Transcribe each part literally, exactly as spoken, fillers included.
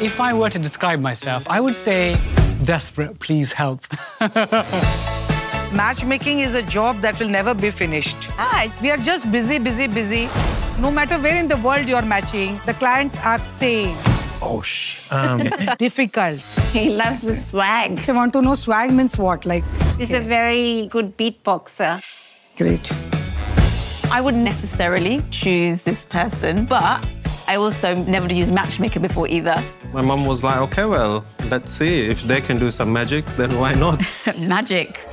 If I were to describe myself, I would say desperate, please help. Matchmaking is a job that will never be finished. Hi. We are just busy, busy, busy. No matter where in the world you're matching, the clients are same. Oh, sh. Um, Difficult. He loves the swag. I want to know swag means what? Like, He's a very good beatboxer. great. I wouldn't necessarily choose this person, but I also never used Matchmaker before either. My mum was like, okay, well, let's see. If they can do some magic, then why not? Magic.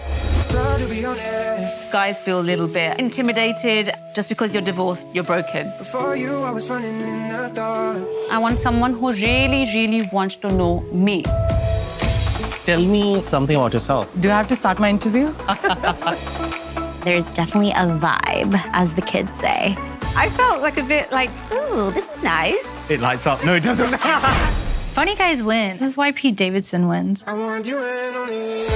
Guys feel a little bit intimidated. Just because you're divorced, you're broken. Before you, I was running in the dark. I want someone who really, really wants to know me. Tell me something about yourself. Do I have to start my interview? There's definitely a vibe, as the kids say. I felt like a bit like, ooh, this is nice. It lights up. No, it doesn't. Funny guys win. This is why Pete Davidson wins. I want you and only you.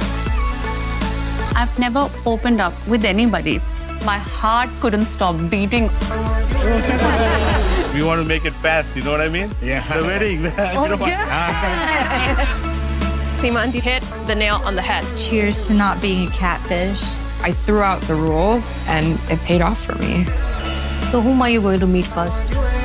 I've never opened up with anybody. My heart couldn't stop beating. We want to make it fast, you know what I mean? Yeah. The wedding. Oh, yeah. Seema, you hit the nail on the head. Cheers to not being a catfish. I threw out the rules and it paid off for me. So whom are you going to meet first?